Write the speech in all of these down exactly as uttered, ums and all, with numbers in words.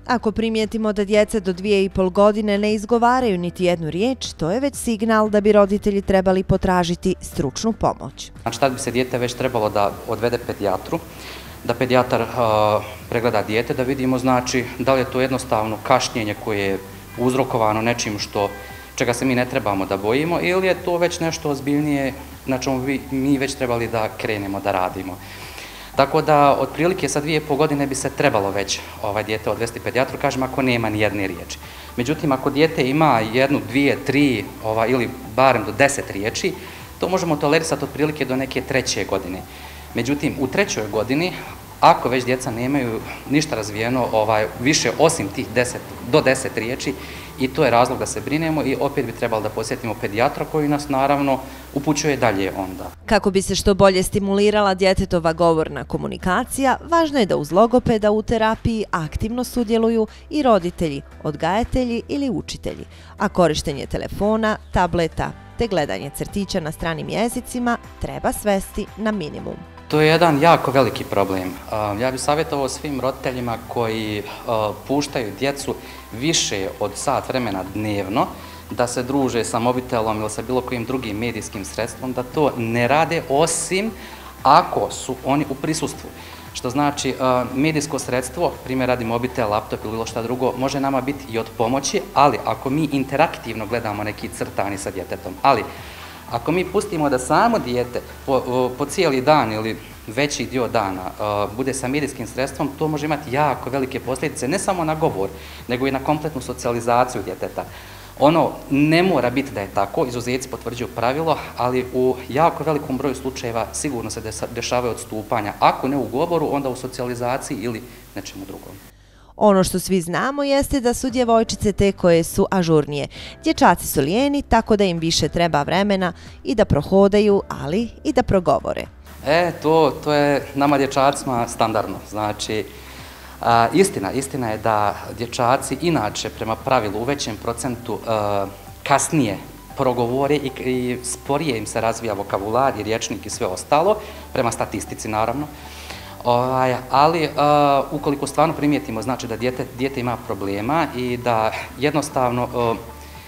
Ako primijetimo da djeca do dvije i pol godine ne izgovaraju niti jednu riječ, to je već signal da bi roditelji trebali potražiti stručnu pomoć. Znači, tad bi se dijete već trebalo da odvede pedijatru, da pedijatar uh, pregleda dijete, da vidimo znači da li je to jednostavno kašnjenje koje je uzrokovano nečim što, čega se mi ne trebamo da bojimo, ili je to već nešto ozbiljnije na čemu bi mi već trebali da krenemo da radimo. Tako da, otprilike sa dvije i pol godine bi se trebalo već ovaj dijete odvesti pedijatru, kažem, ako nema ni jedne riječi. Međutim, ako dijete ima jednu, dvije, tri ovaj, ili barem do deset riječi, to možemo tolerisati otprilike do neke treće godine. Međutim, u trećoj godini, ako već djeca nemaju ništa razvijeno ovaj, više osim tih deset, do deset riječi, i to je razlog da se brinemo i opet bi trebalo da posjetimo pedijatra koji nas naravno upućuje dalje onda. Kako bi se što bolje stimulirala djetetova govorna komunikacija, važno je da uz logopeda u terapiji aktivno sudjeluju i roditelji, odgajatelji ili učitelji, a korištenje telefona, tableta te gledanje crtića na stranim jezicima treba svesti na minimum. To je jedan jako veliki problem. Ja bih savjetovao svim roditeljima koji puštaju djecu više od sat vremena dnevno da se druže sa mobitelom ili sa bilo kojim drugim medijskim sredstvom, da to ne rade osim ako su oni u prisustvu. Što znači, medijsko sredstvo, primjer radi mobitel, laptop ili bilo šta drugo, može nama biti i od pomoći, ali ako mi interaktivno gledamo neki crtani sa djetetom, ali ako mi pustimo da samo dijete po, po cijeli dan ili veći dio dana uh, bude sa medijskim sredstvom, to može imati jako velike posljedice, ne samo na govor, nego i na kompletnu socijalizaciju djeteta. Ono ne mora biti da je tako, izuzeci potvrđuju pravilo, ali u jako velikom broju slučajeva sigurno se dešavaju odstupanja. Ako ne u govoru, onda u socijalizaciji ili nečemu drugom. Ono što svi znamo jeste da su djevojčice te koje su ažurnije. Dječaci su lijeni, tako da im više treba vremena i da prohodaju, ali i da progovore. E, to, to je nama dječacima standardno. Znači, a, istina, istina je da dječaci inače prema pravilu u većem procentu a, kasnije progovore i, i sporije im se razvija vokabular i rječnik i sve ostalo, prema statistici naravno. Ovaj, ali uh, ukoliko stvarno primijetimo znači da dijete, dijete ima problema i da jednostavno uh,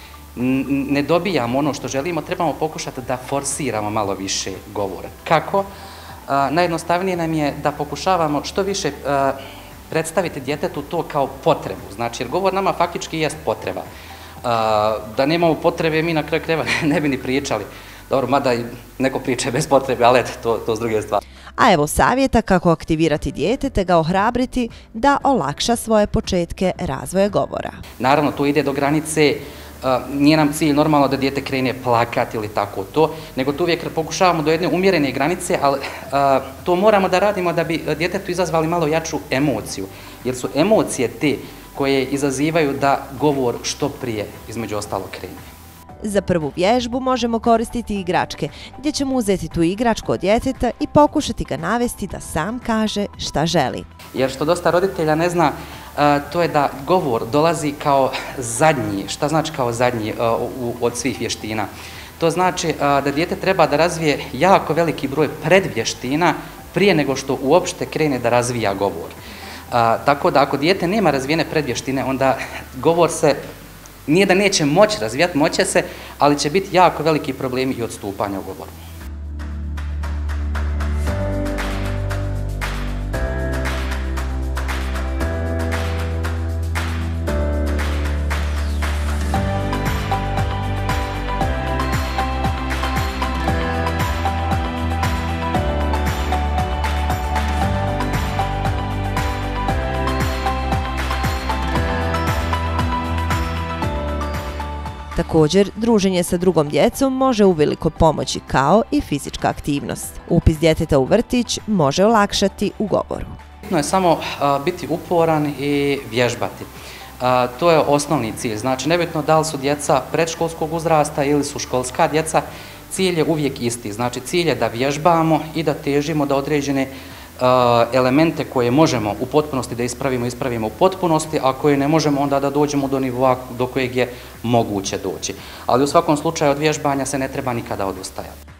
ne dobijamo ono što želimo, trebamo pokušati da forsiramo malo više govora. Kako? Uh, najjednostavnije nam je da pokušavamo što više uh, predstaviti djetetu to kao potrebu. Znači, jer govor nama faktički jest potreba. Uh, da nemamo potrebe, mi na kraju krajeva ne bi ni pričali. Dobro, mada i neko priče bez potrebe, ali eto, to, to s druge stvari. A evo savjeta kako aktivirati dijete te ga ohrabriti da olakša svoje početke razvoja govora. Naravno, to ide do granice, uh, nije nam cilj normalno da dijete krene plakati ili tako to, nego to uvijek pokušavamo do jedne umjerene granice, ali uh, to moramo da radimo da bi djetetu izazvali malo jaču emociju, jer su emocije te koje izazivaju da govor što prije između ostalog krene. Za prvu vježbu možemo koristiti igračke, gdje ćemo uzeti tu igračku od djeteta i pokušati ga navesti da sam kaže šta želi. Jer što dosta roditelja ne zna, to je da govor dolazi kao zadnji. Šta znači kao zadnji od svih vještina? To znači da dijete treba da razvije jako veliki broj predvještina prije nego što uopšte krene da razvija govor. Tako da ako dijete nema razvijene predvještine, onda govor se nije da neće moći razvijati, moće se, ali će biti jako veliki problemi i odstupanja u govoru. Također, druženje sa drugom djecom može uveliko pomoći kao i fizička aktivnost. Upis djeteta u vrtić može olakšati u govoru. Bitno je samo uh, biti uporan i vježbati. Uh, to je osnovni cilj. Znači, nebitno da li su djeca predškolskog uzrasta ili su školska djeca, cilj je uvijek isti. Znači, cilj je da vježbamo i da težimo da određene elemente koje možemo u potpunosti da ispravimo, ispravimo u potpunosti, a koje ne možemo onda da dođemo do nivoa do kojeg je moguće doći. Ali u svakom slučaju od vježbanja se ne treba nikada odustajati.